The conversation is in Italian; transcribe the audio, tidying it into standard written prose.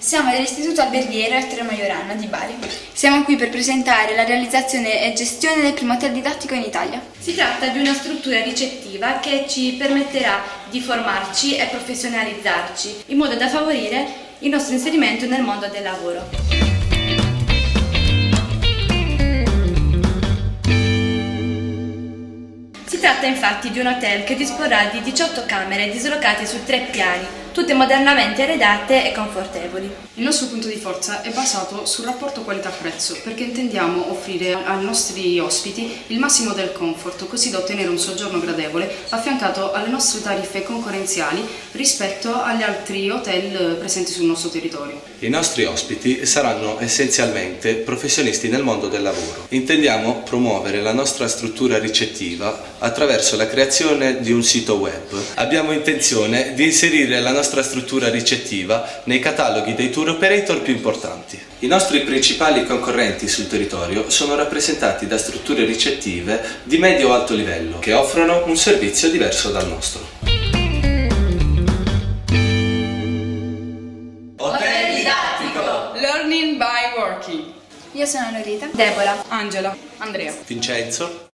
Siamo dell'Istituto Alberghiero Ettore Majoranna di Bari. Siamo qui per presentare la realizzazione e gestione del primo hotel didattico in Italia. Si tratta di una struttura ricettiva che ci permetterà di formarci e professionalizzarci in modo da favorire il nostro inserimento nel mondo del lavoro. Si tratta infatti di un hotel che disporrà di 18 camere dislocate su 3 piani, tutte modernamente arredate e confortevoli. Il nostro punto di forza è basato sul rapporto qualità-prezzo, perché intendiamo offrire ai nostri ospiti il massimo del comfort, così da ottenere un soggiorno gradevole affiancato alle nostre tariffe concorrenziali rispetto agli altri hotel presenti sul nostro territorio. I nostri ospiti saranno essenzialmente professionisti nel mondo del lavoro. Intendiamo promuovere la nostra struttura ricettiva attraverso la creazione di un sito web. Abbiamo intenzione di inserire la nostra struttura ricettiva nei cataloghi dei tour operator più importanti. I nostri principali concorrenti sul territorio sono rappresentati da strutture ricettive di medio-alto livello che offrono un servizio diverso dal nostro. Hotel didattico! Learning by working. Io sono Norita. Deborah, Angela. Andrea. Vincenzo.